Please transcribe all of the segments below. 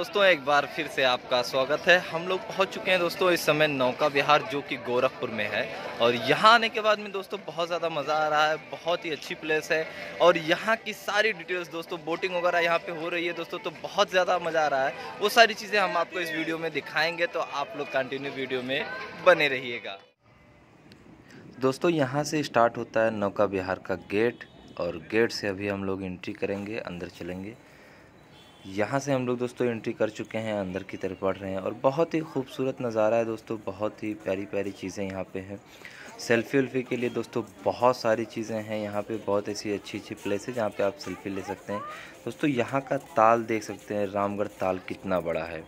दोस्तों, एक बार फिर से आपका स्वागत है। हम लोग पहुंच चुके हैं दोस्तों इस समय नौका विहार, जो कि गोरखपुर में है। और यहाँ आने के बाद में दोस्तों बहुत ज़्यादा मज़ा आ रहा है। बहुत ही अच्छी प्लेस है और यहाँ की सारी डिटेल्स दोस्तों, बोटिंग वगैरह यहाँ पे हो रही है दोस्तों, तो बहुत ज़्यादा मज़ा आ रहा है। वो सारी चीज़ें हम आपको इस वीडियो में दिखाएँगे, तो आप लोग कंटिन्यू वीडियो में बने रहिएगा। दोस्तों यहाँ से स्टार्ट होता है नौका विहार का गेट, और गेट से अभी हम लोग एंट्री करेंगे, अंदर चलेंगे। यहाँ से हम लोग दोस्तों एंट्री कर चुके हैं, अंदर की तरफ बढ़ रहे हैं और बहुत ही खूबसूरत नज़ारा है दोस्तों। बहुत ही प्यारी प्यारी चीज़ें यहाँ पे हैं। सेल्फ़ी वेल्फ़ी के लिए दोस्तों बहुत सारी चीज़ें हैं यहाँ पे। बहुत ऐसी अच्छी अच्छी प्लेस है जहाँ पे आप सेल्फ़ी ले सकते हैं दोस्तों। यहाँ का ताल देख सकते हैं, रामगढ़ ताल कितना बड़ा है,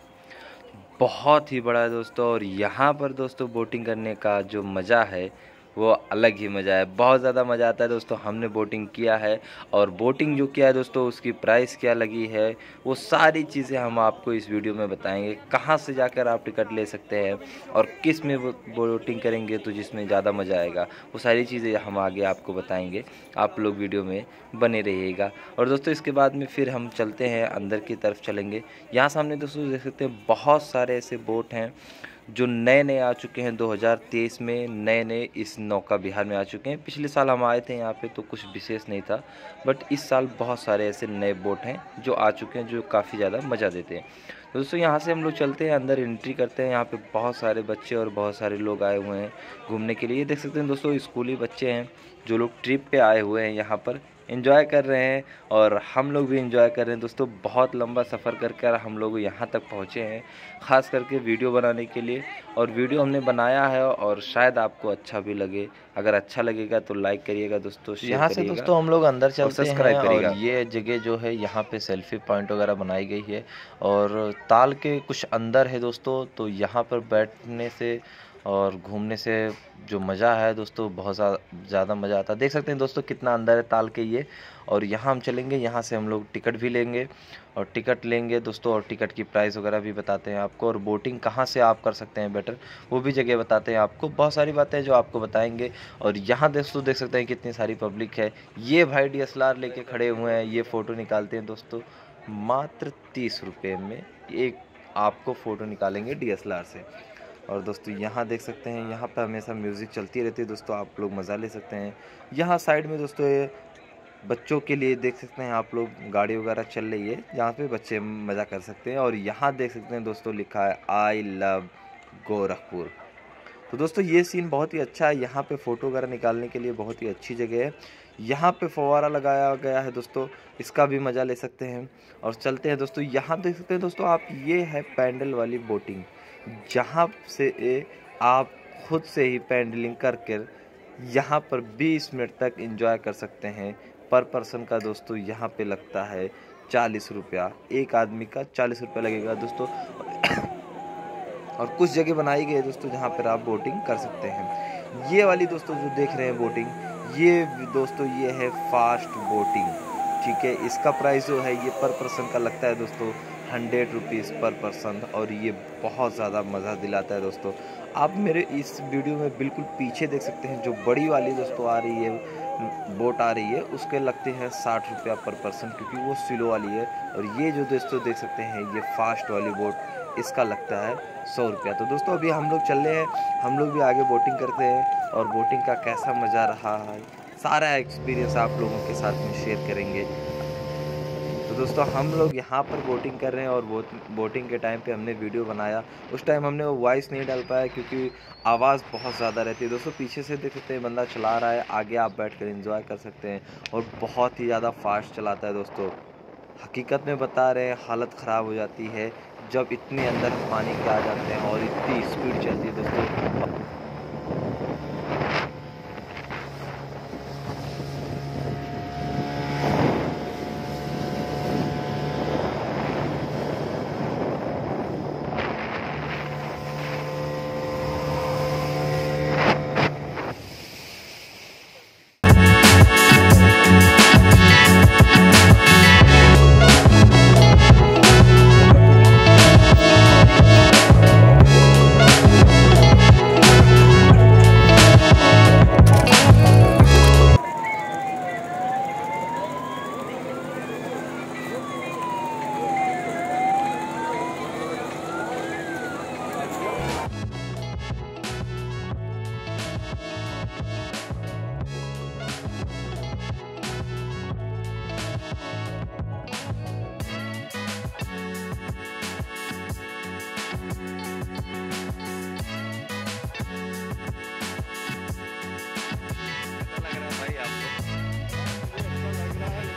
बहुत ही बड़ा है दोस्तों। और यहाँ पर दोस्तों बोटिंग करने का जो मज़ा है वो अलग ही मज़ा है, बहुत ज़्यादा मज़ा आता है दोस्तों। हमने बोटिंग किया है और बोटिंग जो किया है दोस्तों, उसकी प्राइस क्या लगी है, वो सारी चीज़ें हम आपको इस वीडियो में बताएंगे। कहाँ से जाकर आप टिकट ले सकते हैं और किस में बोटिंग करेंगे तो जिसमें ज़्यादा मज़ा आएगा, वो सारी चीज़ें हम आगे आपको बताएंगे। आप लोग वीडियो में बने रहिएगा। और दोस्तों इसके बाद में फिर हम चलते हैं, अंदर की तरफ चलेंगे। यहाँ सामने दोस्तों देख सकते हैं बहुत सारे ऐसे बोट हैं जो नए नए आ चुके हैं। 2023 में नए नए इस नौका विहार में आ चुके हैं। पिछले साल हम आए थे यहाँ पे तो कुछ विशेष नहीं था, बट इस साल बहुत सारे ऐसे नए बोट हैं जो आ चुके हैं, जो काफ़ी ज़्यादा मज़ा देते हैं। दोस्तों यहाँ से हम लोग चलते हैं, अंदर एंट्री करते हैं। यहाँ पे बहुत सारे बच्चे और बहुत सारे लोग आए हुए हैं घूमने के लिए। देख सकते हैं दोस्तों स्कूली बच्चे हैं जो लोग ट्रिप पे आए हुए हैं, यहाँ पर एंजॉय कर रहे हैं और हम लोग भी एंजॉय कर रहे हैं दोस्तों। बहुत लंबा सफ़र करके हम लोग यहाँ तक पहुँचे हैं, ख़ास करके वीडियो बनाने के लिए। और वीडियो हमने बनाया है और शायद आपको अच्छा भी लगे। अगर अच्छा लगेगा तो लाइक करिएगा दोस्तों, यहाँ से दोस्तों हम लोग अंदर चलते हैं। और ये जगह जो है यहाँ पे सेल्फी पॉइंट वगैरह बनाई गई है और ताल के कुछ अंदर है दोस्तों। तो यहाँ पर बैठने से और घूमने से जो मज़ा है दोस्तों, बहुत ज़्यादा मज़ा आता है। देख सकते हैं दोस्तों कितना अंदर है ताल के ये। और यहाँ हम चलेंगे, यहाँ से हम लोग टिकट भी लेंगे और टिकट लेंगे दोस्तों, और टिकट की प्राइस वगैरह भी बताते हैं आपको। और बोटिंग कहाँ से आप कर सकते हैं बेटर, वो भी जगह बताते हैं आपको। बहुत सारी बातें जो आपको बताएंगे। और यहाँ दोस्तों देख सकते हैं कितनी सारी पब्लिक है। ये भाई DSLR लेके खड़े हुए हैं, ये फ़ोटो निकालते हैं दोस्तों। मात्र 30 रुपये में एक आपको फ़ोटो निकालेंगे DSLR से। और दोस्तों यहाँ देख सकते हैं, यहाँ पर हमेशा म्यूज़िक चलती रहती है दोस्तों, आप लोग मज़ा ले सकते हैं। यहाँ साइड में दोस्तों ये बच्चों के लिए देख सकते हैं आप लोग, गाड़ी वगैरह चल रही है जहाँ पे बच्चे मज़ा कर सकते हैं। और यहाँ देख सकते हैं दोस्तों लिखा है आई लव गोरखपुर। तो दोस्तों ये सीन बहुत ही अच्छा है। यहाँ पे फ़ोटो वगैरह निकालने के लिए बहुत ही अच्छी जगह है। यहाँ पे फव्वारा लगाया गया है दोस्तों, इसका भी मज़ा ले सकते हैं। और चलते हैं दोस्तों, यहाँ देख सकते हैं दोस्तों आप, ये है पैडल वाली बोटिंग, जहाँ से आप खुद से ही पैडलिंग करके यहाँ पर 20 मिनट तक एंजॉय कर सकते हैं। पर पर्सन का दोस्तों यहाँ पे लगता है 40 रुपया, एक आदमी का 40 रुपया लगेगा दोस्तों। और कुछ जगह बनाई गई है दोस्तों जहाँ पर आप बोटिंग कर सकते हैं। ये वाली दोस्तों जो देख रहे हैं बोटिंग, ये दोस्तों ये है फास्ट बोटिंग, ठीक है। इसका प्राइस जो है ये पर पर्सन का लगता है दोस्तों 100 रुपीज़ पर पर्सन। और ये बहुत ज़्यादा मज़ा दिलाता है दोस्तों। आप मेरे इस वीडियो में बिल्कुल पीछे देख सकते हैं, जो बड़ी वाली दोस्तों आ रही है, बोट आ रही है, उसके लगते हैं 60 रुपया पर पर्सन, क्योंकि वो स्लो वाली है। और ये जो दोस्तों देख सकते हैं ये फास्ट वाली बोट, इसका लगता है 100 रुपया। तो दोस्तों अभी हम लोग चल रहे हैं, हम लोग भी आगे बोटिंग करते हैं और बोटिंग का कैसा मज़ा रहा है सारा एक्सपीरियंस आप लोगों के साथ में शेयर करेंगे। तो दोस्तों हम लोग यहाँ पर बोटिंग कर रहे हैं और बोटिंग के टाइम पे हमने वीडियो बनाया। उस टाइम हमने वो वॉइस नहीं डाल पाया क्योंकि आवाज़ बहुत ज़्यादा रहती है दोस्तों। पीछे से देख सकते हैं बंदा चला रहा है, आगे आप बैठकर एंजॉय कर सकते हैं। और बहुत ही ज़्यादा फास्ट चलाता है दोस्तों, हकीकत में बता रहे हैं, हालत ख़राब हो जाती है जब इतने अंदर पानी के आ जाते हैं और इतनी स्पीड चलती है दोस्तों।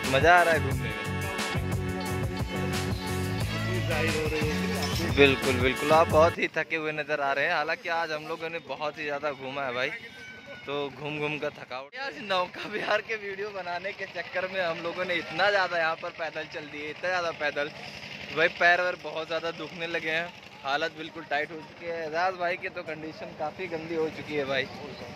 मज़ा आ रहा है घूमने में। बिल्कुल बिल्कुल, आप बहुत ही थके हुए नज़र आ रहे हैं। हालांकि आज हम लोगों ने बहुत ही ज़्यादा घूमा है भाई, तो घूम घूम कर थकावट। आज नौका विहार के वीडियो बनाने के चक्कर में हम लोगों ने इतना ज़्यादा यहाँ पर पैदल चल दिए, इतना ज़्यादा पैदल भाई पैर वैर बहुत ज़्यादा दुखने लगे हैं, हालत बिल्कुल टाइट हो चुकी है। एजाज भाई की तो कंडीशन काफ़ी गंदी हो चुकी है भाई।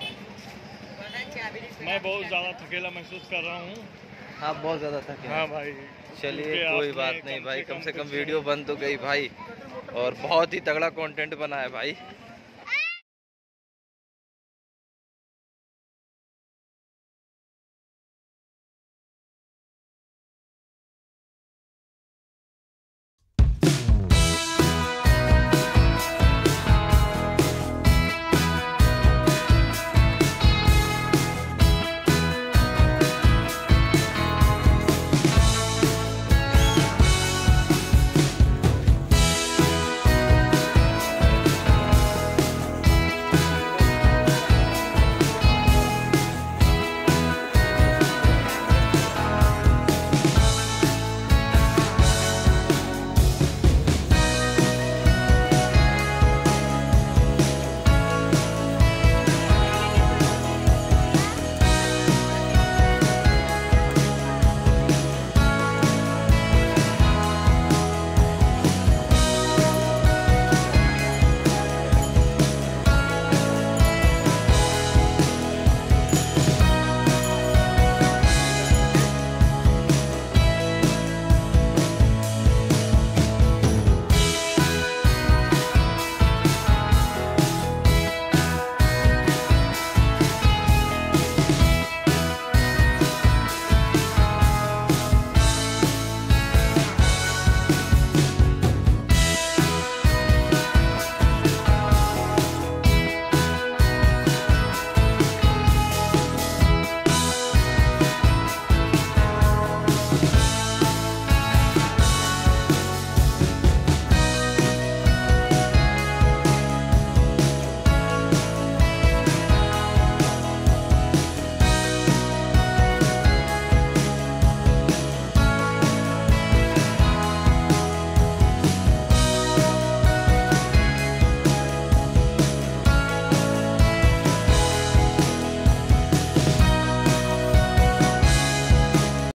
मैं बहुत ज़्यादा थकेला महसूस कर रहा हूँ। हाँ बहुत ज़्यादा थके। हाँ भाई, चलिए कोई बात नहीं भाई, कम से कम वीडियो बन तो गई भाई, और बहुत ही तगड़ा कंटेंट बना है भाई।